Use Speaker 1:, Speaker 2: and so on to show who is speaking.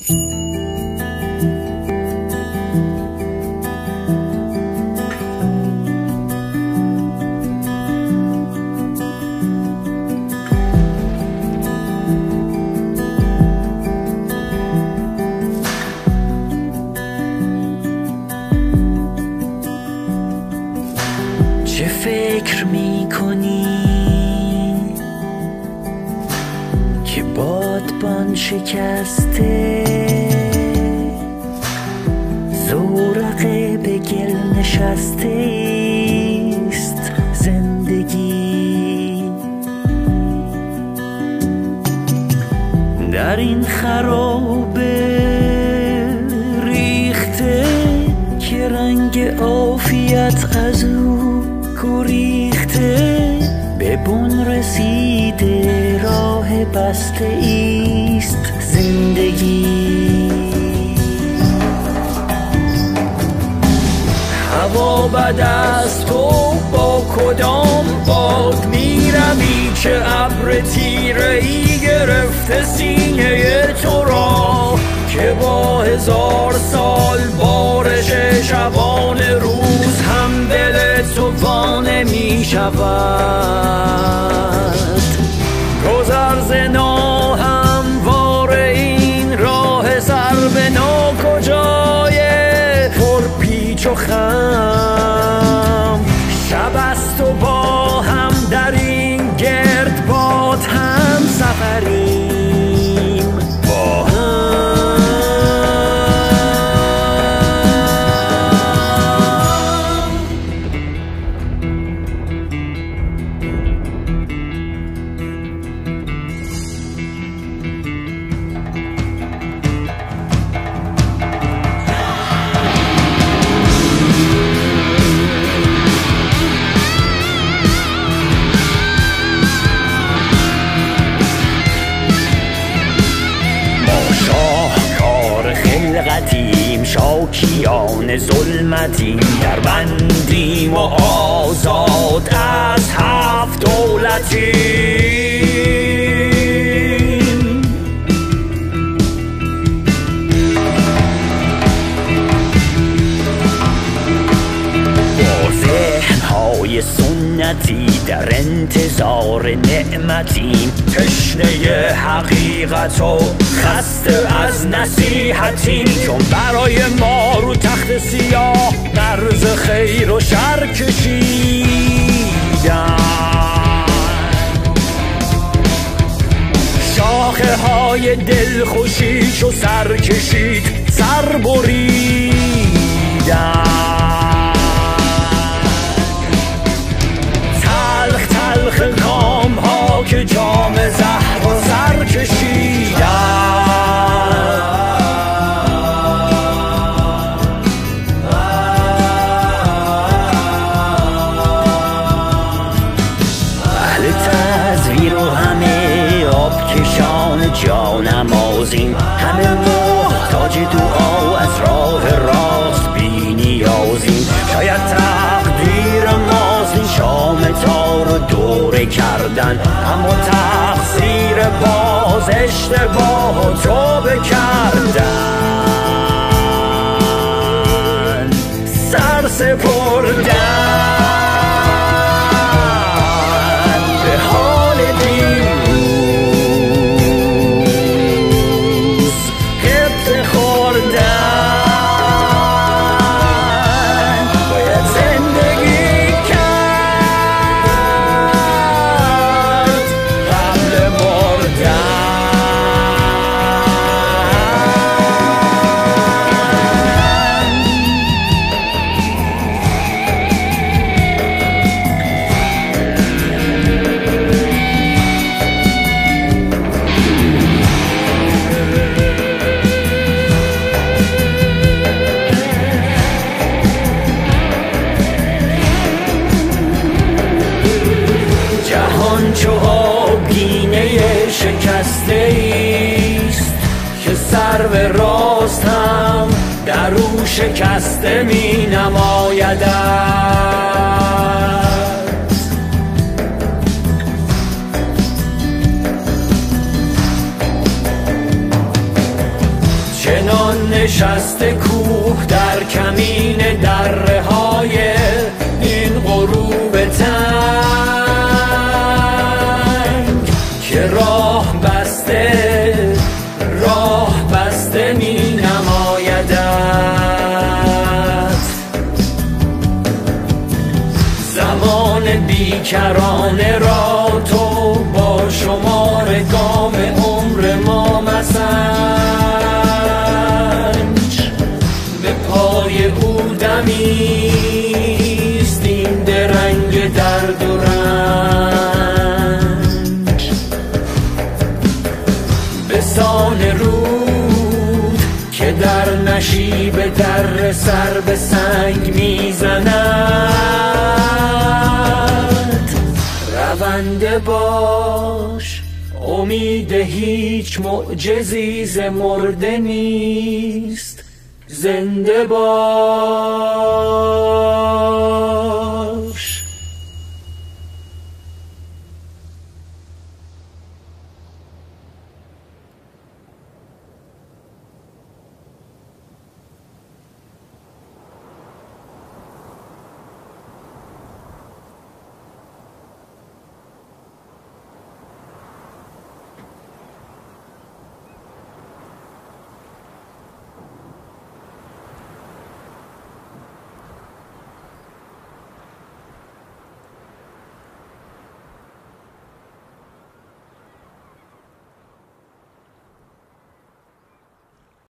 Speaker 1: چه فکر میکنی که بادبان شکسته، زورقه به گل نشسته ایست زندگی. در این خرابه ریخته که رنگ عافیت از او گریخته، به بن رسیده راه بسته ایست زندگی. هوا بد از تو با کدام باد میروی که ابر تیره ای گرفته سینه تو را، که با 1000 سال بارش شبان روز هم دل تو وانه می شود. گذر ز ناهموار این راه سر به ناکجای پر پیچ و خم، شب است و با هم در این گردباد هم سفریم با هم. شاکیان ظلمتیم، در بندیم و آزاد از 7 دولتیم. با ذهنهای سنتی در انتظار نعمتیم، تشنه حقیقت و خسته از نصیحتیم، چون برای ما رو تخت سیاه مرز خیر و شر کشیدن. شاخه های دلخوشیش و سر کشید، سر بریدن. تلخ تلخ کام ها که جام زهر و سر کشیدن. اهل تزویر و همه آب کشان جانمازیم، همه محتاج دعا از راه راست بی نیازیم. شاید تقدیر ماست این شام تار و دوره کردن، اما تقصیر باز اشتباه و توبه کردن، سر سپردن به حال دیروز، قبط خوردن. باید زندگی کرد قبل مردن. جهان چو آبگینه شکسته ایست، که سرو راست هم در او شکسته می نمایدد. نشسته کوه در کمین دره های این غروب تنگ که راه بسته می نمایدت. زمان بیکرانه را تو با شمار گام عمر ما مسنج. به پای او دمیست این درنگ درد و رنج. به سان رود که در نشیب در سر به سنگ میزند. رونده باش امید هیچ معجزی ز مرده نیست. زنده باش.